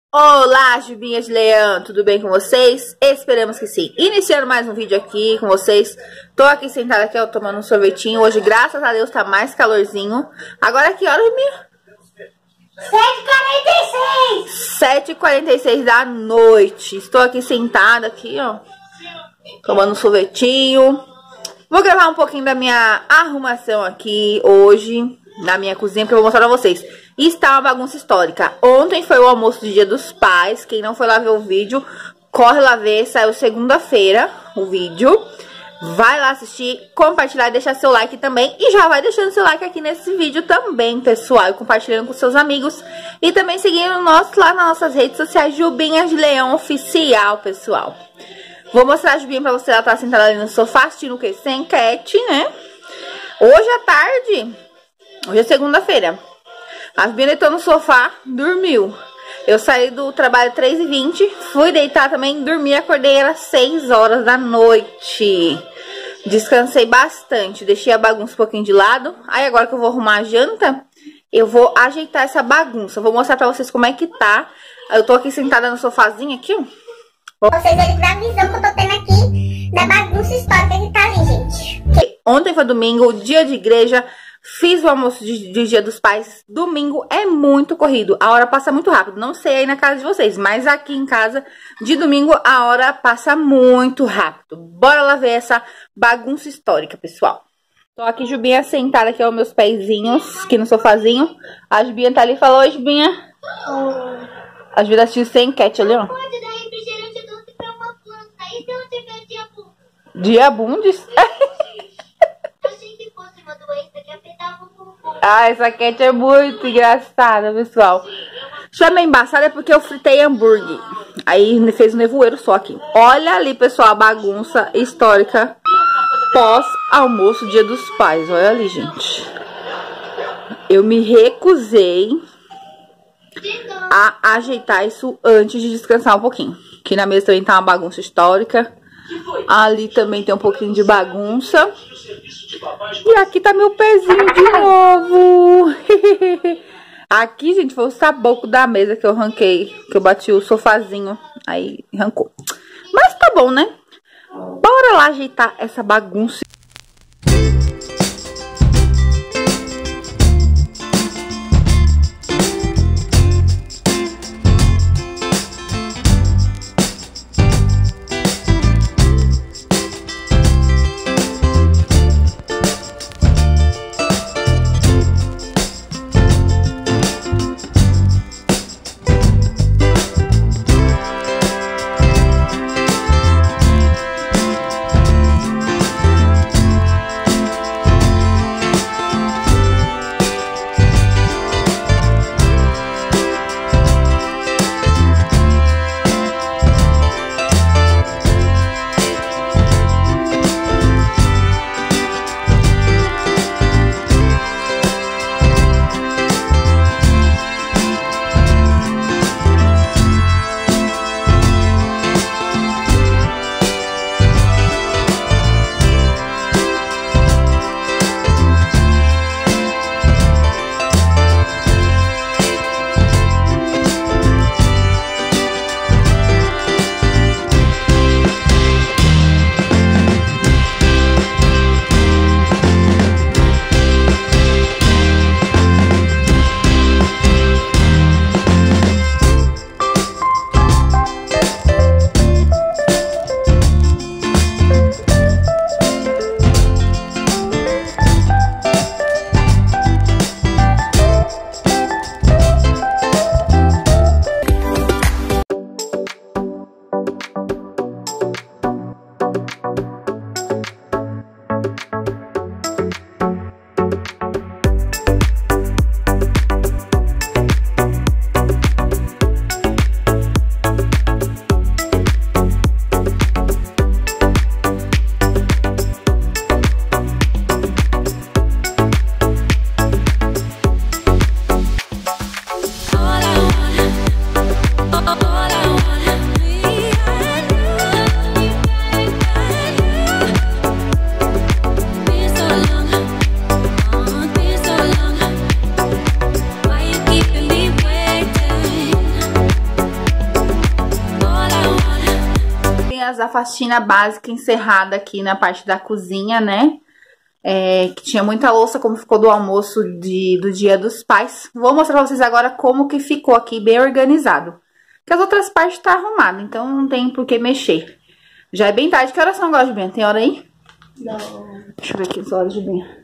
Olá, Jubinhas de Leão, tudo bem com vocês? Esperamos que sim. Iniciando mais um vídeo aqui com vocês. Tô aqui sentada aqui, ó, tomando um sorvetinho. Hoje, graças a Deus, tá mais calorzinho. Agora que horas, minha? 7h46 da noite. Estou aqui sentada aqui, ó, tomando um sorvetinho. Vou gravar um pouquinho da minha arrumação aqui hoje na minha cozinha, que eu vou mostrar pra vocês. Está uma bagunça histórica. Ontem foi o almoço do Dia dos Pais. Quem não foi lá ver o vídeo, corre lá ver. Saiu segunda-feira o vídeo. Vai lá assistir, compartilhar e deixar seu like também. E já vai deixando seu like aqui nesse vídeo também, pessoal. E compartilhando com seus amigos. E também seguindo nós lá nas nossas redes sociais, Jubinhas de Leão Oficial, pessoal. Vou mostrar a Jubinha pra você. Ela tá sentada ali no sofá assistindo o quê? Sem enquete, né? Hoje à tarde, hoje é segunda-feira, a Jubinha deitou no sofá, dormiu. Eu saí do trabalho 3h20, fui deitar também, dormi, acordei às 6 horas da noite. Descansei bastante, deixei a bagunça um pouquinho de lado. Aí agora que eu vou arrumar a janta, eu vou ajeitar essa bagunça. Vou mostrar pra vocês como é que tá. Eu tô aqui sentada no sofazinho aqui, ó. Vocês olhem pra visão que eu tô tendo aqui da bagunça histórica que tá ali, gente. Ontem foi domingo, dia de igreja. Fiz o almoço de Dia dos Pais. Domingo é muito corrido, a hora passa muito rápido. Não sei aí na casa de vocês, mas aqui em casa, de domingo, a hora passa muito rápido. Bora lá ver essa bagunça histórica, pessoal. Tô aqui, Jubinha, sentada aqui, ó, meus pezinhos, aqui no sofazinho. A Jubinha tá ali e falou: oi, Jubinha. Oi. A Jubinha assistiu sem enquete ali, ó. Pode dar refrigerante doce pra uma planta. E se eu tiver diabundes? Diabundes? Achei que fosse uma doença que afetava o corpo. Ah, essa cat é muito engraçada, pessoal. Chama embaçada é porque eu fritei hambúrguer. Aí me fez um nevoeiro só aqui. Olha ali, pessoal, a bagunça histórica pós-almoço Dia dos Pais. Olha ali, gente. Eu me recusei a ajeitar isso antes de descansar um pouquinho. Aqui na mesa também tá uma bagunça histórica. Ali também tem um pouquinho de bagunça. E aqui tá meu pezinho de novo. Aqui, gente, foi o saboco da mesa que eu arranquei. Que eu bati o sofazinho. Aí arrancou. Mas tá bom, né? Bora lá ajeitar essa bagunça. Jubinhas, a faxina básica encerrada aqui na parte da cozinha, né? Que tinha muita louça, como ficou do almoço do Dia dos Pais. Vou mostrar pra vocês agora como que ficou aqui, bem organizado. Porque as outras partes tá arrumado, então não tem por que mexer. Já é bem tarde. Que horas são agora, Jubinha? Tem hora aí? Não. Deixa eu ver aqui as horas, Jubinha.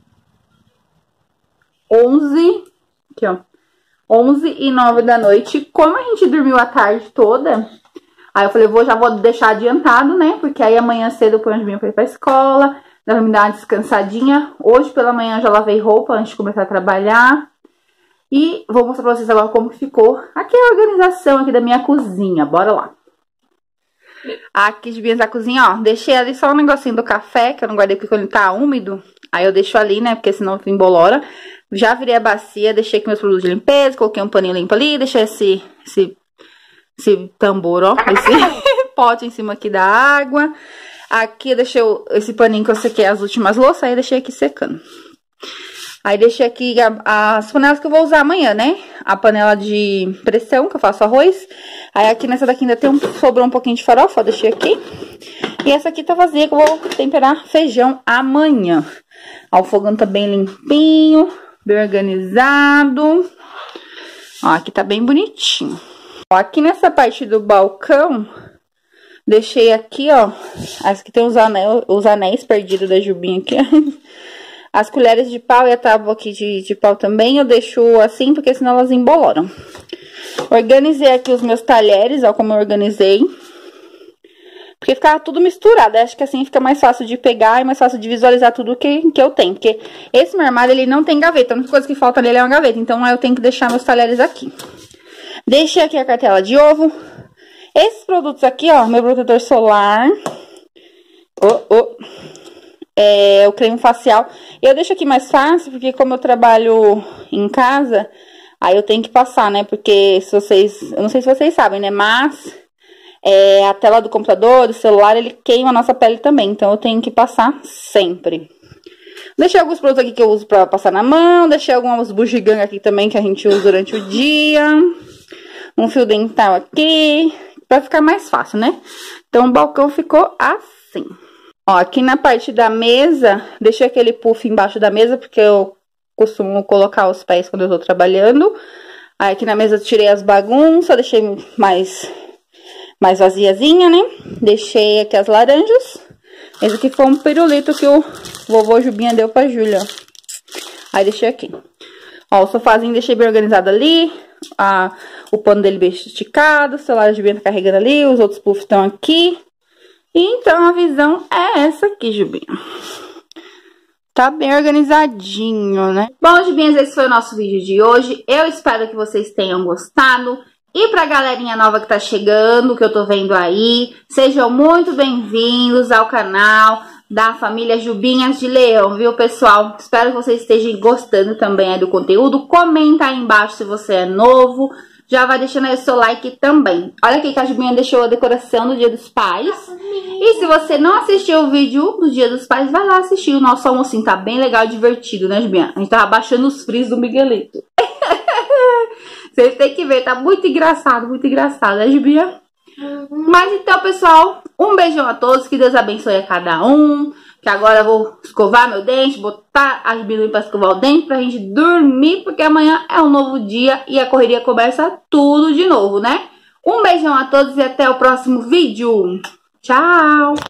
11... Aqui, ó. 11h09 da noite. Como a gente dormiu a tarde toda, aí eu falei, já vou deixar adiantado, né? Porque aí amanhã cedo eu ponho a Jubinha pra ir pra escola. Ela me dar uma descansadinha. Hoje pela manhã já lavei roupa antes de começar a trabalhar. E vou mostrar pra vocês agora como ficou aqui a organização aqui da minha cozinha. Bora lá. Aqui, Jubinhas, da cozinha, ó. Deixei ali só um negocinho do café, que eu não guardei porque ele tá úmido. Aí eu deixo ali, né? Porque senão embolora. Já virei a bacia, deixei aqui meus produtos de limpeza. Coloquei um paninho limpo ali. Deixei esse tambor, ó. Esse pote em cima aqui da água. Aqui eu deixei esse paninho que eu sequei as últimas louças. Aí eu deixei aqui secando. Aí deixei aqui as panelas que eu vou usar amanhã, né? A panela de pressão, que eu faço arroz. Aí aqui nessa daqui ainda sobrou um pouquinho de farofa, ó, deixei aqui. E essa aqui tá vazia, que eu vou temperar feijão amanhã. Ó, o fogão tá bem limpinho, bem organizado. Ó, aqui tá bem bonitinho. Ó, aqui nessa parte do balcão, deixei aqui, ó. Aqui tem os anéis perdidos da Jubinha aqui, ó. As colheres de pau e a tábua aqui de pau também eu deixo assim, porque senão elas emboloram. Organizei aqui os meus talheres, ó, como eu organizei. Porque ficava tudo misturado, acho que assim fica mais fácil de pegar e mais fácil de visualizar tudo que eu tenho. Porque esse meu armário, ele não tem gaveta, a única coisa que falta nele é uma gaveta, então eu tenho que deixar meus talheres aqui. Deixei aqui a cartela de ovo. Esses produtos aqui, ó, meu protetor solar. O creme facial. Eu deixo aqui mais fácil, porque como eu trabalho em casa, aí eu tenho que passar, né? Porque eu não sei se vocês sabem, né? Mas a tela do computador, do celular, ele queima a nossa pele também. Então eu tenho que passar sempre. Deixei alguns produtos aqui que eu uso pra passar na mão. Deixei algumas bugigangas aqui também que a gente usa durante o dia. Um fio dental aqui, pra ficar mais fácil, né? Então o balcão ficou assim. Ó, aqui na parte da mesa, deixei aquele puff embaixo da mesa, porque eu costumo colocar os pés quando eu tô trabalhando. Aí aqui na mesa eu tirei as bagunças, deixei mais vaziazinha, né? Deixei aqui as laranjas. Esse aqui foi um pirulito que o vovô Jubinha deu pra Júlia. Aí deixei aqui. Ó, o sofazinho deixei bem organizado ali. O pano dele bem esticado, o celular de Jubinha tá carregando ali, os outros puffs estão aqui. Então, a visão é essa aqui, Jubinha. Tá bem organizadinho, né? Bom, Jubinhas, esse foi o nosso vídeo de hoje. Eu espero que vocês tenham gostado. E pra galerinha nova que tá chegando, que eu tô vendo aí, sejam muito bem-vindos ao canal da família Jubinhas de Leão, viu, pessoal? Espero que vocês estejam gostando também do conteúdo. Comenta aí embaixo se você é novo. Já vai deixando aí o seu like também. Olha aqui que a Jubinha deixou a decoração do Dia dos Pais. E se você não assistiu o vídeo do Dia dos Pais, vai lá assistir. O nosso almocinho tá bem legal e divertido, né, Jubinha? A gente tava baixando os frios do Miguelito. Vocês têm que ver, tá muito engraçado, né, Jubinha? Mas então, pessoal, um beijão a todos. Que Deus abençoe a cada um. Que agora eu vou escovar meu dente, botar a Jubinha pra escovar o dente pra gente dormir, porque amanhã é um novo dia e a correria começa tudo de novo, né? Um beijão a todos e até o próximo vídeo. Tchau!